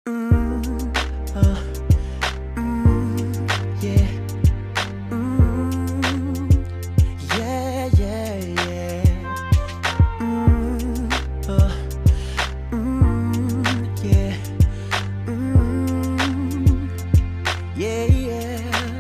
Mm, uh, yeah. Yeah, yeah, yeah. Yeah. Yeah, yeah.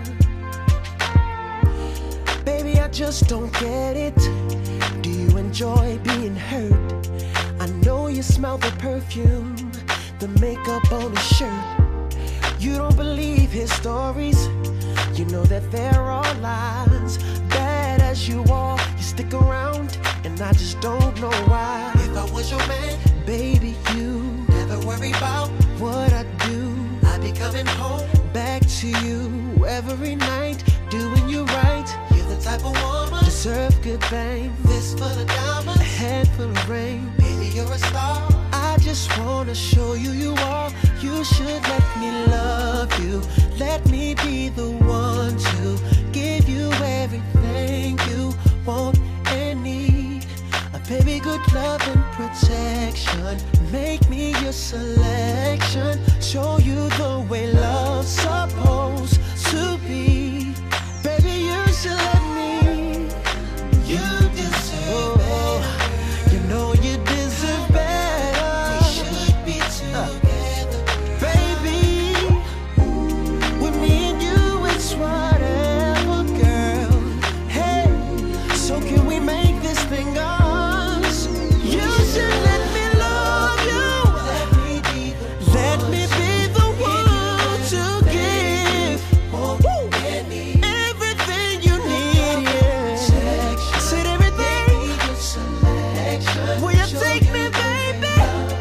Baby, I just don't get it. Do you enjoy being hurt? I know you smell the perfume, the makeup on his shirt. You don't believe his stories. You know that there are lies. Bad as you are, you stick around, and I just don't know why. If I was your man, baby, you never worry about what I do. I'd be coming home back to you every night, doing you right. You're the type of woman deserve good fame. Fist full of diamonds, a head full of rain. Baby, you're a star. I just wanna show you you are. You should let me love you. Let me be the one to give you everything you want and need. A baby, good love and protection. Make me your selection. Show you the way love's supposed to be. Baby, you should let me. You deserve better. You know you deserve better. We should be together, baby. With me and you, it's whatever, girl. Hey, so can we make this thing us? You should let me love you. Let me be the one to give everything you need. Yeah. Said everything. Will you take me, baby?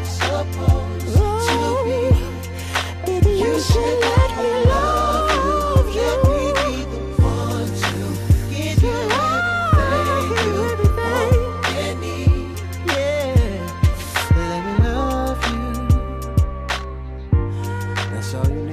Oh, baby, you should let me love you. Let me be the one to give you everything you want and need. Yeah, let me love you. That's all you